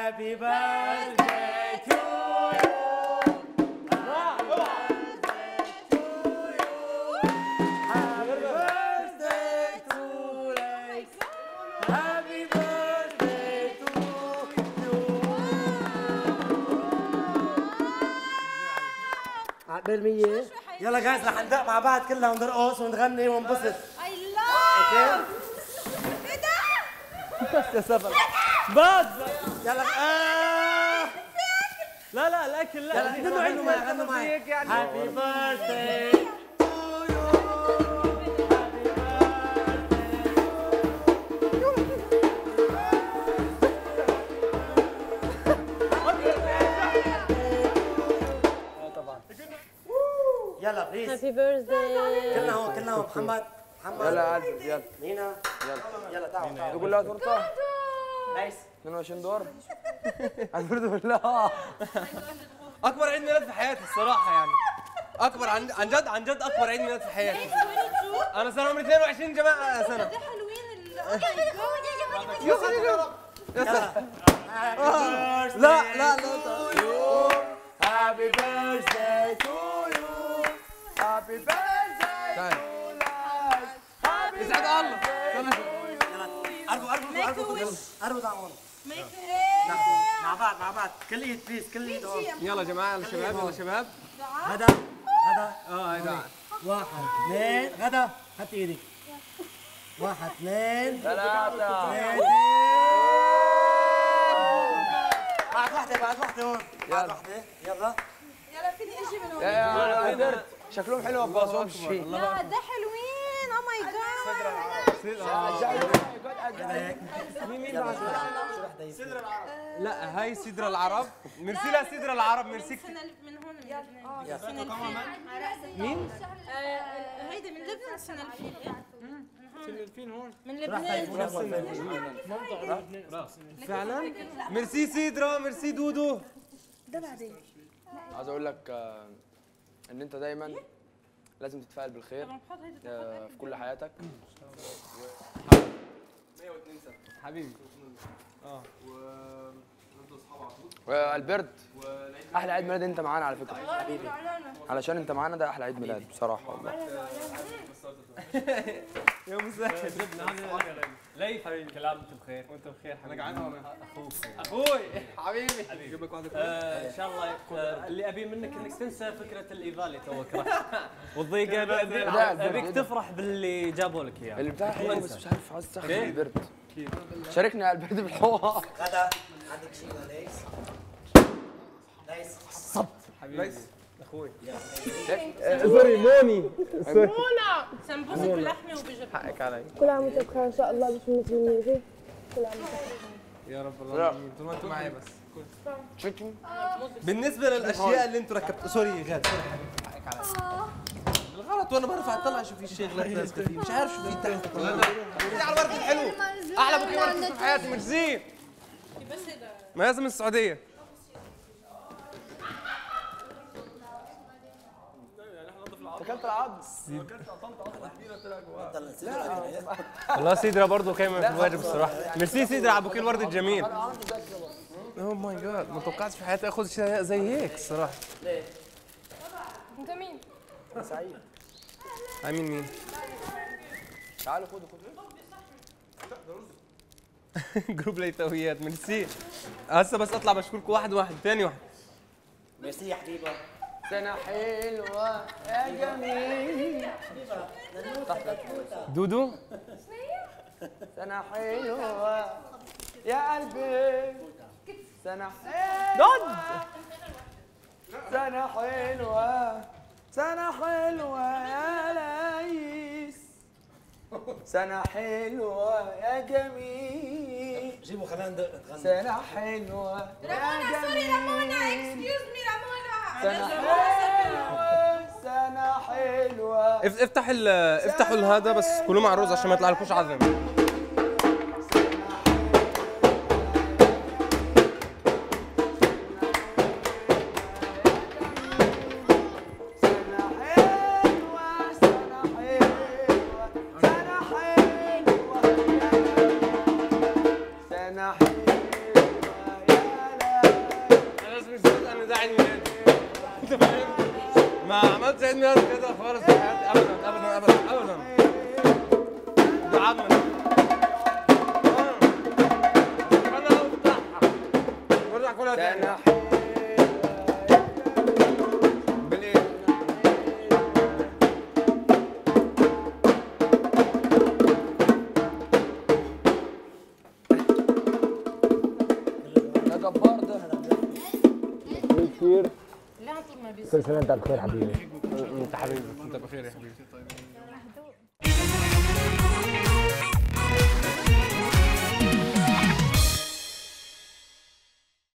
Happy birthday to you. Happy birthday to Lex. Happy birthday to you. عقبال 100. يلا جاهز رح ندق مع بعض كلنا ونرقص ونغني وننبسط. I love. ايه ده؟ بس يا سفر. بس يلا لا لا الاكل لا يلا غنوا معي غنوا معي. هابي بيرثداي تو يو. طبعا يلا بليز هابي بيرثداي. كلنا هون كلنا هون. محمد يلا البس يلا مينا يلا تعالوا تقول لها تورته نايس 22 دور البرد بالله. اكبر عيد ميلاد في حياتي الصراحه يعني. اكبر عن جد اكبر عيد ميلاد في حياتي. انا سنه عمري 22 جماعه سنه. ده حلوين يا سلام يا سلام. لا لا لا هابي بيرثداي تو يو. هابي بيرثداي يسعد الله. اربط عمون مع بعض كل ايد بليز كل ايد هون. يلا جماعه يلا شباب يلا شباب. هذا هيدا واحد اثنين غدا حط ايدك. واحد اثنين ثلاثة ثلاثة. بعد واحدة هون. بعد واحدة يلا. يلا فيني اجي من هون. يا قدرت شكلهم حلو ما باصوش شيء. لا ده حلوين. او ماي جاد. لا هاي سدر العرب. ميرسي لا سدر العرب ميرسي. من هون من مين؟ هيدا من لبنان السنة الفين هون من لبنان. فعلا ميرسي سيدرا ميرسي دودو. ده بعدين عايز اقول لك ان انت دايما لازم تتفائل بالخير في كل حياتك. 102 سنه حبيبي. والبرد احلى عيد ميلاد انت معانا على فكره حبيبي. علشان انت معانا ده احلى عيد ميلاد بصراحه والله. يا مساعد ليث حبيبي كل عام وانت بخير. وانت بخير انا جعان اخوك اخوي حبيبي جيب لك واحده. ان شاء الله اللي ابي منك انك تنسى فكره الايفالي توك والضيقه. ابيك تفرح باللي جابوا لك اياه. اللي بتاع حلو بس مش عارف عايز تاخد البرد. شاركني على البرد بالحوار. غدا عندك شيء ليس؟ ليس صبت حبيبي ليس اخوي. سوري موني سمبوسك بلحمة وبجبن. حقك علي. كل عام وانت بخير ان شاء الله بسنة النبي. كل عام وانت بخير. يا رب العالمين طول ما انتوا معايا بس. بالنسبه للاشياء اللي انتوا ركبتوا سوري غاد سوري حبيبي حقك علي. بالغلط وانا برفع اطلع شو في الشغلات لازقه فيه مش عارف شو في تحت. على الورد الحلو احلى بوكي ورد في حياتي ميرسي. ما لازم من السعوديه. اكلت العظم. والله سيدرا برضه كايمه في الواجب الصراحه. ميرسي سيدرا على بوكيه الورد الجميل. اوه ماي جاد ما توقعتش في حياتي اخذ شيء زي هيك الصراحه. انت مين؟ سعيد. مين؟ تعالوا خدوا جروب ليتويات ميرسي. هسه بس اطلع بشكركم واحد ثاني واحد. ميرسي يا حبيبه. سنة حلوة يا جميل. دودو سنة حلوة يا قلبي. سنة دود سنة حلوة سنة حلوة يا ليس. سنة حلوة يا جميل. جيبوا خلينا ندق نغني. سنة حلوة رامونا سوري رامونا اكسكيوز مي رامونا. سنة حلوة سنة حلوة. افتحوا هذا بس كلوا مع الرز عشان ما يطلع لكوش عظم. سنة حلوة يا ده عيد ميلادي. انت فاهم؟ ما عملتش عيد ميلاد كده خالص في حياتي ابدا ابدا ابدا ابدا. ده عمل. انا افتحها. برجع كلها تاني. بالايه؟ ده جبار ده. كتير. لا طول ما بيصير. كل سنه وانت بخير حبيبي. انت حبيبي انت بخير يا حبيبي.